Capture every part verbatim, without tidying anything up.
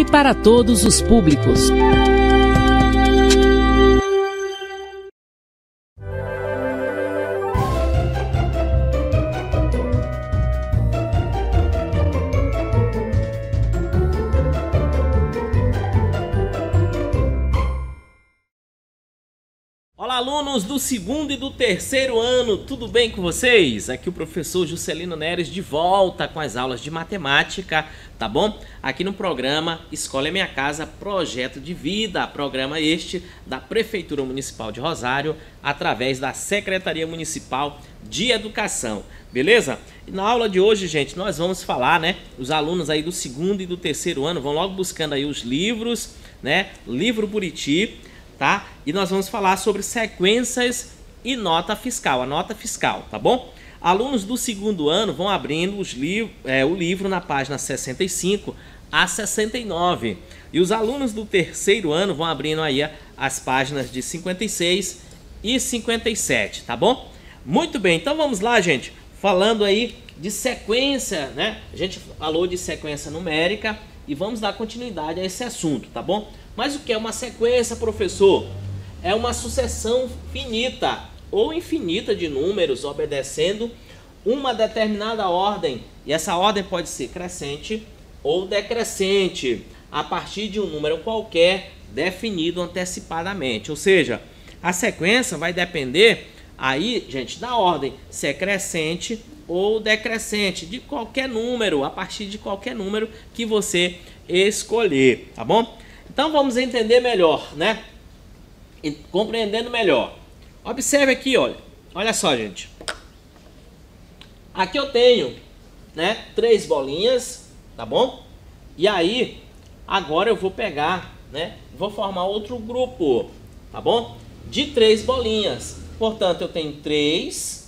e para todos os públicos. Olá, alunos do segundo e do terceiro ano, tudo bem com vocês? Aqui o professor Juscelino Neres de volta com as aulas de matemática, tá bom? Aqui no programa Escola é Minha Casa, Projeto de Vida, programa este da Prefeitura Municipal de Rosário, através da Secretaria Municipal de Educação, beleza? E na aula de hoje, gente, nós vamos falar, né? Os alunos aí do segundo e do terceiro ano vão logo buscando aí os livros, né? Livro Buriti, tá? E nós vamos falar sobre sequências e nota fiscal, a nota fiscal, tá bom? Alunos do segundo ano vão abrindo os liv é, o livro na página sessenta e cinco a sessenta e nove. E os alunos do terceiro ano vão abrindo aí as páginas de cinquenta e seis e cinquenta e sete, tá bom? Muito bem, então vamos lá, gente. Falando aí de sequência, né? A gente falou de sequência numérica e vamos dar continuidade a esse assunto, tá bom? Mas o que é uma sequência, professor? É uma sucessão finita ou infinita de números obedecendo uma determinada ordem. E essa ordem pode ser crescente ou decrescente, a partir de um número qualquer definido antecipadamente. Ou seja, a sequência vai depender aí, gente, da ordem, se é crescente ou decrescente, de qualquer número, a partir de qualquer número que você escolher, tá bom? Então vamos entender melhor, né? E compreendendo melhor. Observe aqui, olha. Olha só, gente. Aqui eu tenho, né, três bolinhas, tá bom? E aí, agora eu vou pegar, né, vou formar outro grupo, tá bom? De três bolinhas. Portanto, eu tenho três.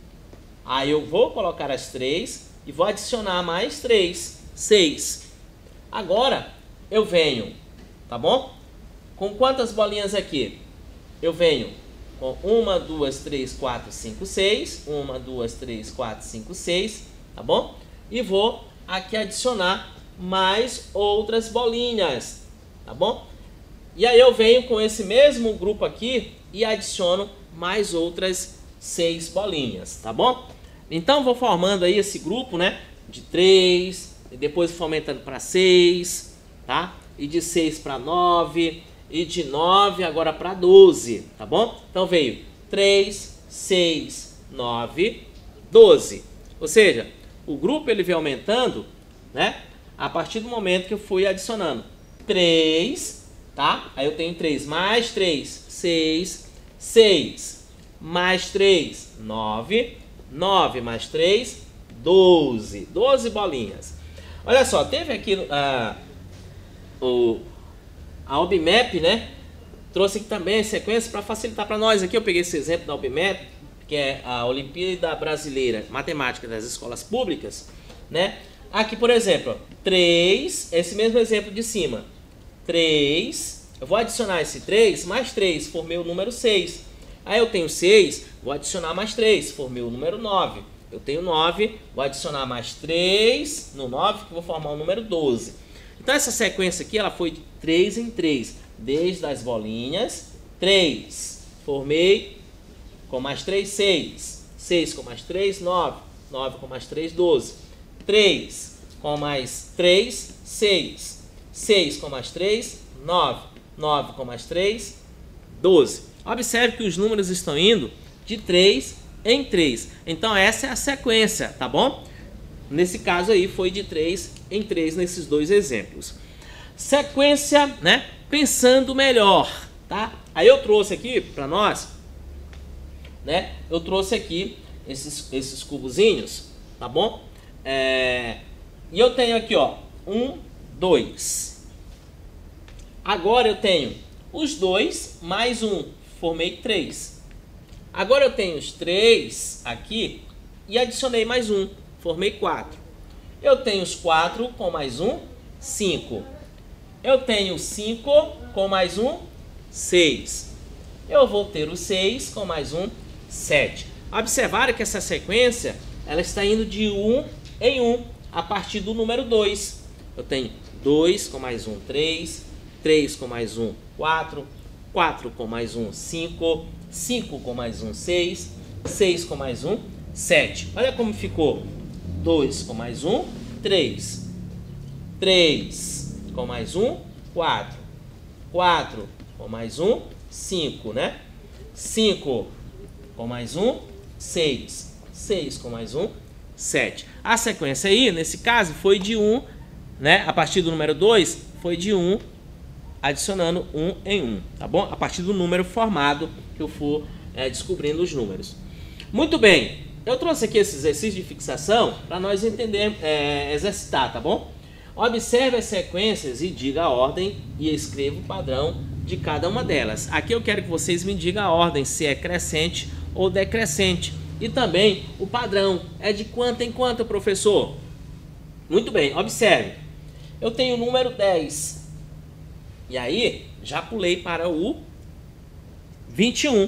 Aí eu vou colocar as três e vou adicionar mais três, seis. Agora eu venho, tá bom? Com quantas bolinhas aqui? Eu venho com uma, duas, três, quatro, cinco, seis. Uma, duas, três, quatro, cinco, seis. Tá bom? E vou aqui adicionar mais outras bolinhas. Tá bom? E aí eu venho com esse mesmo grupo aqui e adiciono mais outras seis bolinhas. Tá bom? Então vou formando aí esse grupo, né? De três. E depois vou aumentando para seis. Tá? E de seis para nove, e de nove agora para doze, tá bom? Então veio três, seis, nove, doze. Ou seja, o grupo ele vem aumentando, né? A partir do momento que eu fui adicionando três, tá? Aí eu tenho três mais três, seis, seis, mais três, nove, nove mais três, doze. doze bolinhas. Olha só, teve aqui... Uh, O, a Obmap, né, trouxe aqui também a sequência para facilitar para nós. Aqui eu peguei esse exemplo da Obmap, que é a Olimpíada Brasileira Matemática das Escolas Públicas, né? Aqui, por exemplo, três, esse mesmo exemplo de cima, três, eu vou adicionar esse três, mais três, formei o número seis. Aí eu tenho seis, vou adicionar mais três, formei o número nove. Eu tenho nove, vou adicionar mais três no nove, que vou formar o número doze. Então essa sequência aqui, ela foi de três em três, desde as bolinhas, três, formei, com mais três, seis, seis com mais três, nove, nove com mais três, doze, três com mais três, seis, seis com mais três, nove, nove com mais três, doze. Observe que os números estão indo de três em três, então essa é a sequência, tá bom? Nesse caso aí foi de três em três nesses dois exemplos. Sequência, né? Pensando melhor, tá? Aí eu trouxe aqui para nós, né? Eu trouxe aqui esses, esses cubozinhos, tá bom? É, e eu tenho aqui, ó, um, dois. Agora eu tenho os dois mais um, formei três. Agora eu tenho os três aqui e adicionei mais um. Formei quatro. Eu tenho os quatro com mais um, cinco. Eu tenho cinco com mais um, seis. Eu vou ter o seis com mais um, sete. Observaram que essa sequência ela está indo de um em um a partir do número dois. Eu tenho dois com mais um, três, três com mais um, quatro, quatro com mais um, cinco, cinco com mais um, seis, seis com mais um, sete. Olha como ficou. dois com mais um, três, três com mais um, quatro, quatro com mais um, cinco, né? cinco com mais um, seis, seis com mais um, sete. A sequência aí, nesse caso, foi de um, né? A partir do número dois, foi de um, adicionando um em um, tá bom? A partir do número formado que eu for é, descobrindo os números. Muito bem, eu trouxe aqui esse exercício de fixação para nós entender, é, exercitar, tá bom? Observe as sequências e diga a ordem e escreva o padrão de cada uma delas. Aqui eu quero que vocês me digam a ordem, se é crescente ou decrescente. E também o padrão é de quanto em quanto, professor? Muito bem, observe. Eu tenho o número dez. E aí, já pulei para o vinte e um.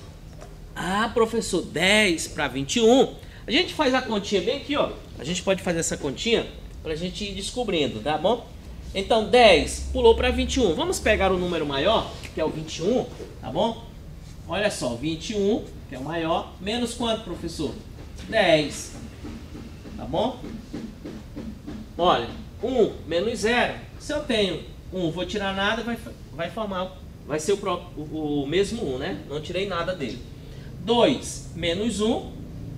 Ah, professor, dez para vinte e um. A gente faz a continha bem aqui, ó. A gente pode fazer essa continha para a gente ir descobrindo, tá bom? Então, dez pulou para vinte e um. Vamos pegar o número maior, que é o vinte e um, tá bom? Olha só, vinte e um, que é o maior, menos quanto, professor? dez, tá bom? Olha, um menos zero. Se eu tenho um, vou tirar nada, vai, vai formar, vai ser o, próprio, o, o mesmo um, né? Não tirei nada dele. dois menos um,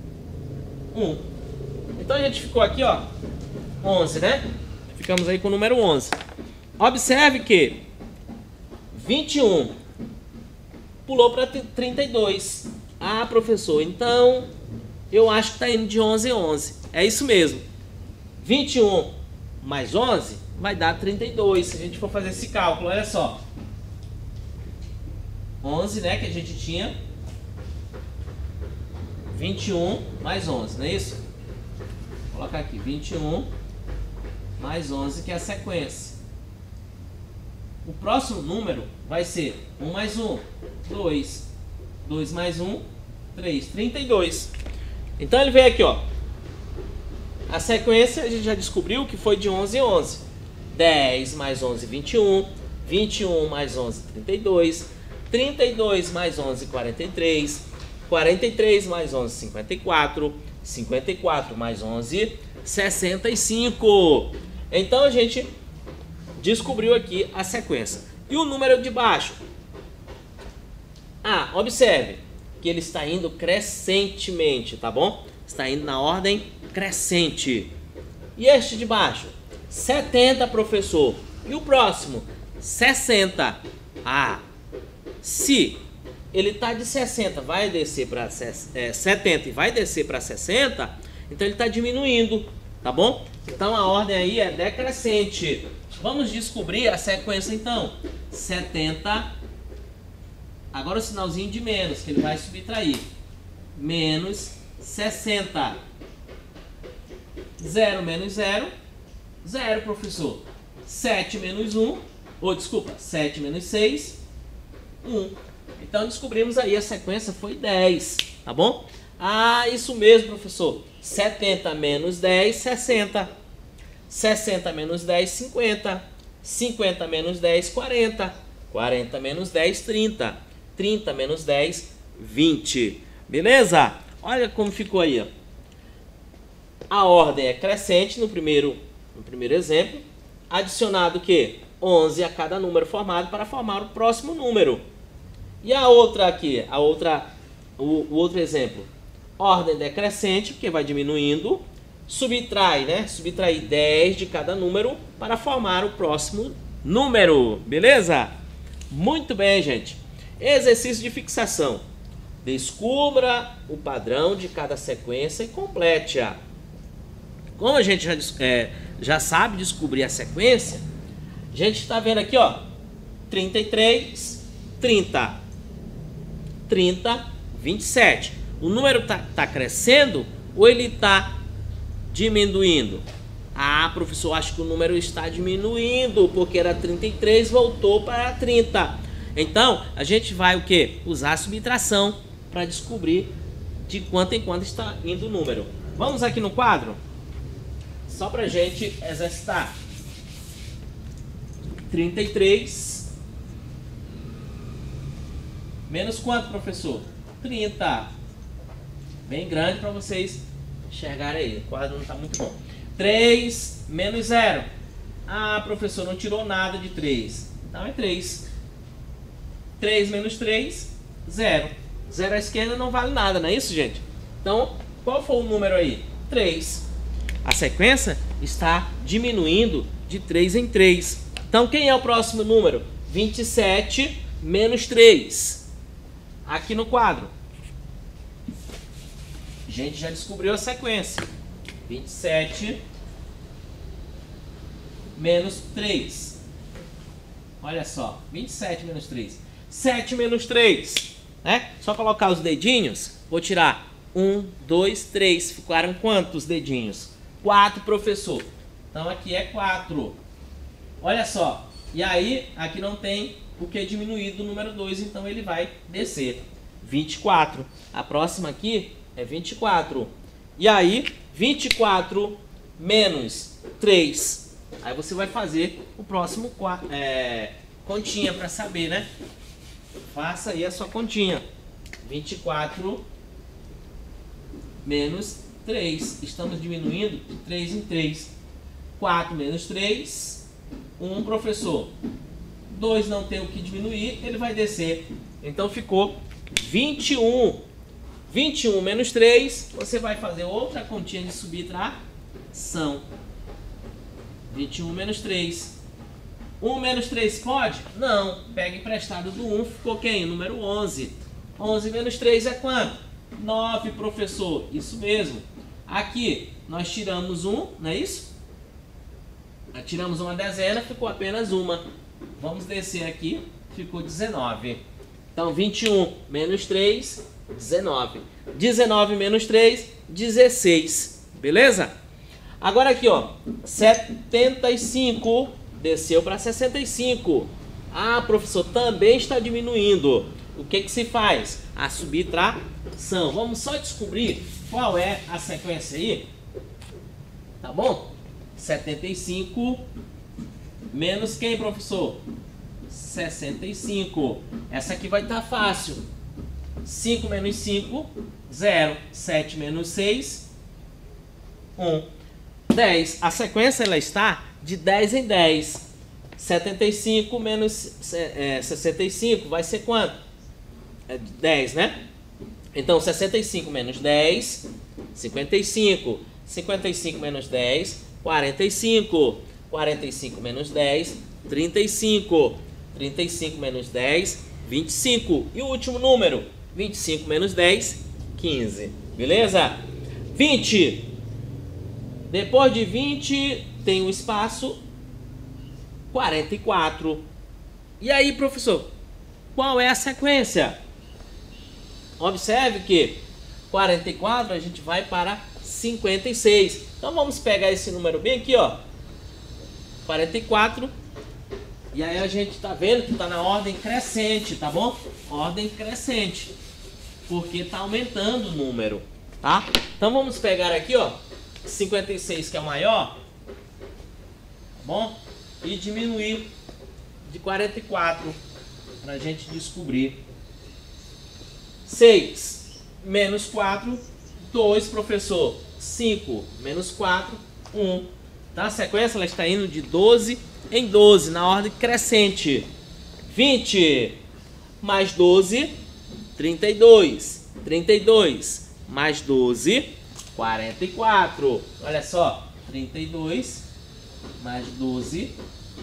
um. Então a gente ficou aqui, ó, onze, né? Ficamos aí com o número onze. Observe que vinte e um pulou para trinta e dois. Ah, professor, então eu acho que está indo de onze em onze. É isso mesmo. vinte e um mais onze vai dar trinta e dois. Se a gente for fazer esse cálculo, olha só. onze, né, que a gente tinha. vinte e um mais onze, não é isso? Vou colocar aqui, vinte e um mais onze, que é a sequência. O próximo número vai ser um mais um, dois, dois mais um, três, trinta e dois. Então ele veio aqui, ó. A sequência a gente já descobriu que foi de onze em onze. dez mais onze, vinte e um. vinte e um mais onze, trinta e dois. trinta e dois mais onze, quarenta e três. quarenta e três mais onze, cinquenta e quatro. cinquenta e quatro mais onze, sessenta e cinco. Então a gente descobriu aqui a sequência. E o número de baixo? Ah, observe que ele está indo crescentemente, tá bom? Está indo na ordem crescente. E este de baixo? setenta, professor. E o próximo? sessenta. Ah, se ele está de sessenta, vai descer para é, setenta e vai descer para sessenta, então ele está diminuindo, tá bom? Então a ordem aí é decrescente. Vamos descobrir a sequência então. setenta, agora o sinalzinho de menos, que ele vai subtrair. Menos sessenta. zero menos zero, zero, professor. sete menos um, ou desculpa, sete menos seis, um. Então descobrimos aí, a sequência foi dez, tá bom? Ah, isso mesmo, professor. setenta menos dez, sessenta. sessenta menos dez, cinquenta. cinquenta menos dez, quarenta. quarenta menos dez, trinta. trinta menos dez, vinte. Beleza? Olha como ficou aí, ó. A ordem é crescente no primeiro, no primeiro exemplo. Adicionado o quê? onze a cada número formado para formar o próximo número. E a outra aqui, a outra, o, o outro exemplo. Ordem decrescente, porque vai diminuindo. Subtrai, né? Subtrair dez de cada número para formar o próximo número. Beleza? Muito bem, gente. Exercício de fixação. Descubra o padrão de cada sequência e complete-a. Como a gente já, é, já sabe descobrir a sequência, a gente está vendo aqui, ó, trinta e três, trinta, trinta, vinte e sete. O número está tá crescendo ou ele está diminuindo? Ah, professor, acho que o número está diminuindo, porque era trinta e três, voltou para trinta. Então, a gente vai o quê? Usar a subtração para descobrir de quanto em quanto está indo o número. Vamos aqui no quadro? Só para a gente exercitar. trinta e três. Menos quanto, professor? trinta. Bem grande para vocês enxergarem aí. O quadro não está muito bom. três menos zero. Ah, professor, não tirou nada de três. Então é três. três menos três, zero. zero à esquerda não vale nada, não é isso, gente? Então, qual foi o número aí? três. A sequência está diminuindo de três em três. Então, quem é o próximo número? vinte e sete menos três. Aqui no quadro. A gente já descobriu a sequência. vinte e sete menos três. Olha só, vinte e sete menos três. sete menos três, né? Só colocar os dedinhos. Vou tirar um, dois, três. Ficaram quantos dedinhos? quatro, professor. Então aqui é quatro. Olha só. E aí, aqui não tem o que é diminuído do número dois, então ele vai descer. vinte e quatro. A próxima aqui é vinte e quatro. E aí, vinte e quatro menos três. Aí você vai fazer o próximo é, continha para saber, né? Faça aí a sua continha. vinte e quatro menos três. Estamos diminuindo de três em três. quatro menos três. um, professor. dois não tem o que diminuir, ele vai descer. Então ficou vinte e um. vinte e um menos três. Você vai fazer outra continha de subtração. vinte e um menos três. um menos três pode? Não. Pega emprestado do um, ficou quem? Número onze. onze menos três é quanto? nove, professor. Isso mesmo. Aqui, nós tiramos um, não é isso? Tiramos uma dezena, ficou apenas uma. Vamos descer aqui, ficou dezenove. Então, vinte e um menos três, dezenove. dezenove menos três, dezesseis. Beleza? Agora aqui, ó, setenta e cinco desceu para sessenta e cinco. Ah, professor, também está diminuindo. O que que se faz? A subtração. Vamos só descobrir qual é a sequência aí. Tá bom? setenta e cinco menos quem, professor? sessenta e cinco. Essa aqui vai estar fácil. cinco menos cinco, zero. sete menos seis, um. dez. A sequência ela está de dez em dez. setenta e cinco menos é, sessenta e cinco vai ser quanto? É dez, né? Então, sessenta e cinco menos dez, cinquenta e cinco. cinquenta e cinco menos dez, quarenta e cinco. quarenta e cinco menos dez, trinta e cinco. trinta e cinco menos dez, vinte e cinco. E o último número? vinte e cinco menos dez, quinze. Beleza? vinte. Depois de vinte, tem um espaço quarenta e quatro. E aí, professor, qual é a sequência? Observe que quarenta e quatro a gente vai para cinquenta e seis. Então vamos pegar esse número bem aqui, ó. quarenta e quatro. E aí a gente tá vendo que tá na ordem crescente, tá bom? Ordem crescente. Porque tá aumentando o número, tá? Então vamos pegar aqui, ó, cinquenta e seis, que é o maior, tá bom? E diminuir de quarenta e quatro pra gente descobrir. seis menos quatro, dois, professor. cinco menos quatro, um. Tá? A sequência ela está indo de doze em doze, na ordem crescente. vinte mais doze, trinta e dois. trinta e dois mais doze, quarenta e quatro. Olha só, trinta e dois mais doze,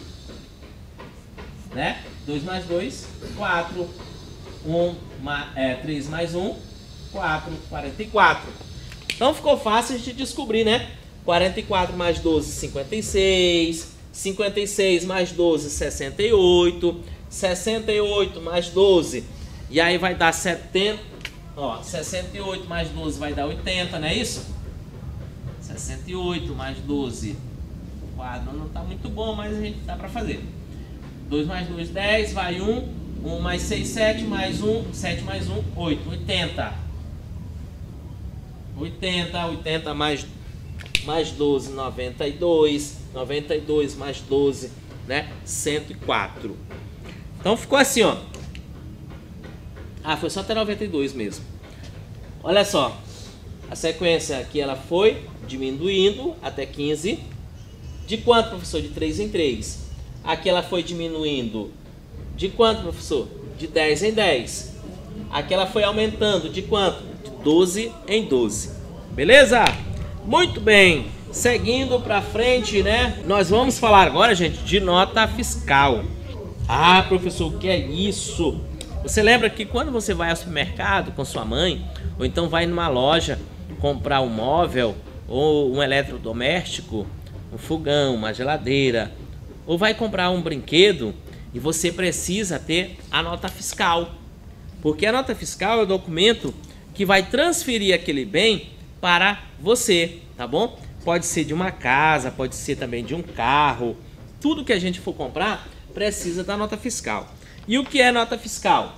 né? dois mais dois, quatro. um, é, três mais um, quatro. quarenta e quatro. Então ficou fácil a gente descobrir, né? quarenta e quatro mais doze, cinquenta e seis. cinquenta e seis mais doze, sessenta e oito. sessenta e oito mais doze. E aí vai dar setenta. Ó, sessenta e oito mais doze vai dar oitenta, não é isso? sessenta e oito mais doze. O quadro não está muito bom, mas a gente dá para fazer. dois mais dois, dez. Vai um. um mais seis, sete. Mais um. sete mais um, oito. oitenta. oitenta. oitenta mais, mais doze, noventa e dois. noventa e dois mais doze, né, cento e quatro. Então ficou assim, ó. Ah, foi só até noventa e dois mesmo. Olha só, a sequência aqui ela foi diminuindo até quinze. De quanto, professor? De três em três. Aqui ela foi diminuindo. De quanto, professor? De dez em dez. Aqui ela foi aumentando. De quanto? De doze em doze. Beleza? Muito bem. Seguindo para frente, né? Nós vamos falar agora, gente, de nota fiscal. Ah, professor, o que é isso? Você lembra que quando você vai ao supermercado com sua mãe, ou então vai numa loja comprar um móvel ou um eletrodoméstico, um fogão, uma geladeira, ou vai comprar um brinquedo e você precisa ter a nota fiscal. Porque a nota fiscal é o documento que vai transferir aquele bem para você, tá bom? Pode ser de uma casa, pode ser também de um carro. Tudo que a gente for comprar precisa da nota fiscal. E o que é nota fiscal?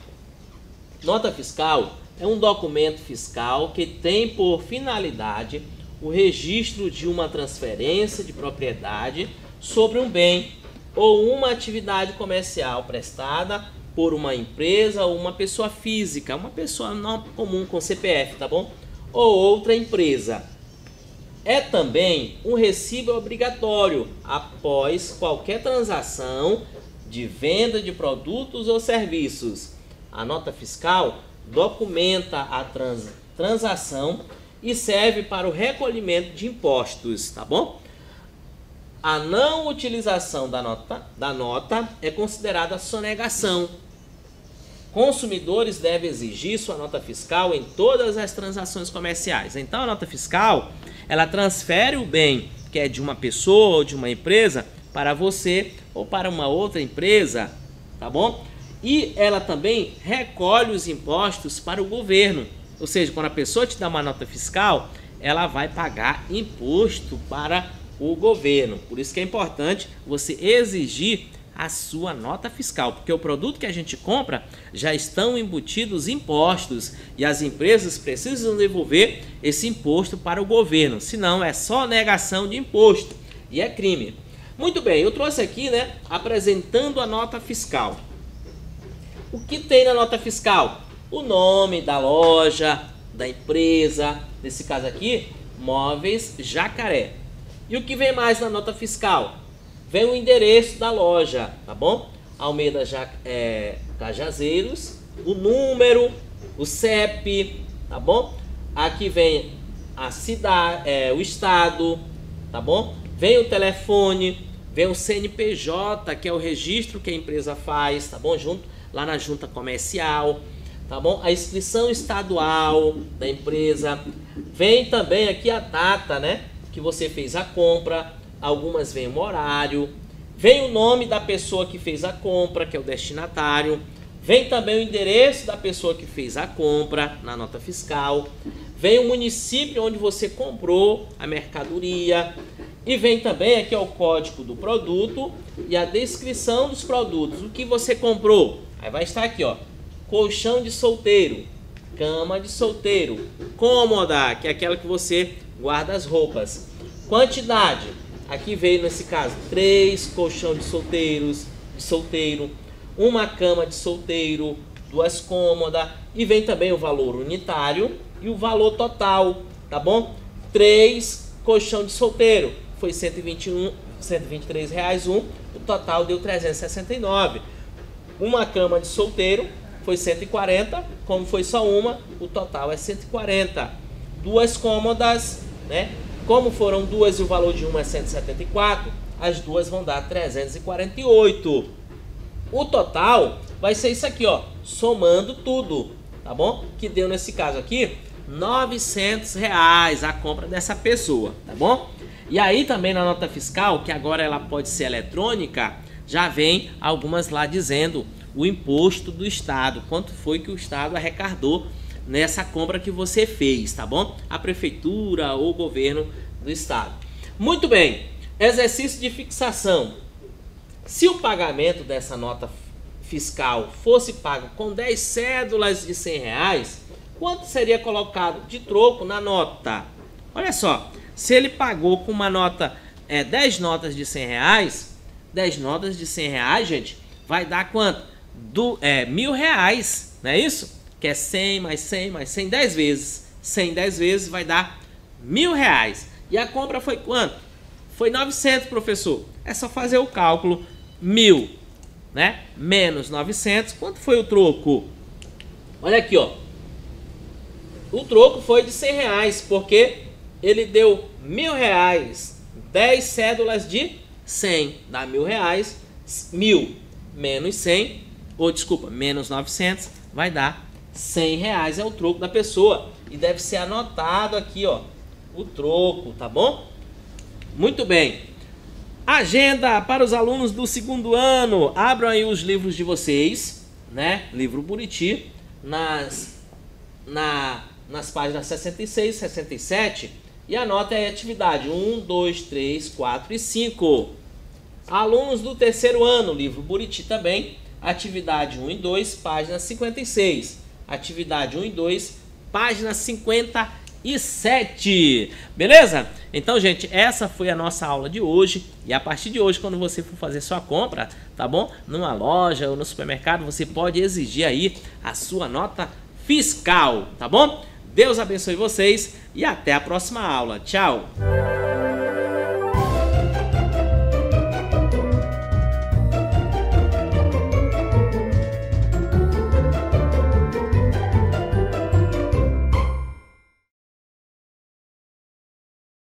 Nota fiscal é um documento fiscal que tem por finalidade o registro de uma transferência de propriedade sobre um bem ou uma atividade comercial prestada por uma empresa ou uma pessoa física, uma pessoa não comum com C P F, tá bom? Ou outra empresa. É também um recibo obrigatório após qualquer transação de venda de produtos ou serviços. A nota fiscal documenta a trans, transação e serve para o recolhimento de impostos, tá bom? A não utilização da nota, da nota é considerada sonegação. Consumidores devem exigir sua nota fiscal em todas as transações comerciais. Então a nota fiscal, ela transfere o bem que é de uma pessoa ou de uma empresa para você ou para uma outra empresa, tá bom? E ela também recolhe os impostos para o governo. Ou seja, quando a pessoa te dá uma nota fiscal, ela vai pagar imposto para o governo. Por isso que é importante você exigir a sua nota fiscal, porque o produto que a gente compra já estão embutidos impostos e as empresas precisam devolver esse imposto para o governo, senão é só negação de imposto e é crime. Muito bem, eu trouxe aqui, né, apresentando a nota fiscal. O que tem na nota fiscal? O nome da loja, da empresa, nesse caso aqui, Móveis Jacaré. E o que vem mais na nota fiscal? Vem o endereço da loja, tá bom? Almeida é, Cajazeiros, o número, o C E P, tá bom? Aqui vem a cidade, é, o estado, tá bom? Vem o telefone, vem o C N P J, que é o registro que a empresa faz, tá bom? Junto lá na junta comercial, tá bom? A inscrição estadual da empresa. Vem também aqui a data, né, que você fez a compra. Algumas vem o horário, vem o nome da pessoa que fez a compra, que é o destinatário, vem também o endereço da pessoa que fez a compra na nota fiscal, vem o município onde você comprou a mercadoria e vem também aqui ó, o código do produto e a descrição dos produtos, o que você comprou. Aí vai estar aqui, ó, colchão de solteiro, cama de solteiro, cômoda, que é aquela que você guarda as roupas, quantidade. Aqui veio, nesse caso, três colchão de solteiros, de solteiro, uma cama de solteiro, duas cômodas, e vem também o valor unitário e o valor total, tá bom? Três colchão de solteiro, foi cento e vinte e um, cento e vinte e três reais um, o total deu trezentos e sessenta e nove. Uma cama de solteiro foi cento e quarenta, como foi só uma, o total é cento e quarenta. Duas cômodas, né? Como foram duas e o valor de uma é cento e setenta e quatro, as duas vão dar trezentos e quarenta e oito. O total vai ser isso aqui, ó, somando tudo, tá bom? Que deu nesse caso aqui novecentos reais a compra dessa pessoa, tá bom? E aí também na nota fiscal, que agora ela pode ser eletrônica, já vem algumas lá dizendo o imposto do estado, quanto foi que o estado arrecadou nessa compra que você fez, tá bom? A prefeitura ou o governo do estado. Muito bem, exercício de fixação. Se o pagamento dessa nota fiscal fosse pago com dez cédulas de cem reais, quanto seria colocado de troco na nota? Olha só, se ele pagou com uma nota, é, dez notas de cem reais, dez notas de cem reais, gente, vai dar quanto? Do, é, mil reais, não é isso? Que é cem mais cem mais cem, dez vezes. cem, dez vezes vai dar mil reais. E a compra foi quanto? Foi novecentos, professor. É só fazer o cálculo. Mil, né? Menos novecentos. Quanto foi o troco? Olha aqui, ó. O troco foi de cem reais, porque ele deu mil reais. dez cédulas de cem dá mil reais. Mil menos cem, ou desculpa, menos novecentos, vai dar cem reais. É o troco da pessoa. E deve ser anotado aqui, ó, o troco, tá bom? Muito bem. Agenda para os alunos do segundo ano. Abram aí os livros de vocês, né? Livro Buriti, nas, na, nas páginas sessenta e seis, sessenta e sete, e anota aí a atividade um, dois, três, quatro e cinco. Alunos do terceiro ano, livro Buriti também, atividade um e dois, página cinquenta e seis. Atividade um e dois, página cinquenta e sete. Beleza? Então, gente, essa foi a nossa aula de hoje. E a partir de hoje, quando você for fazer sua compra, tá bom? Numa loja ou no supermercado, você pode exigir aí a sua nota fiscal, tá bom? Deus abençoe vocês e até a próxima aula. Tchau!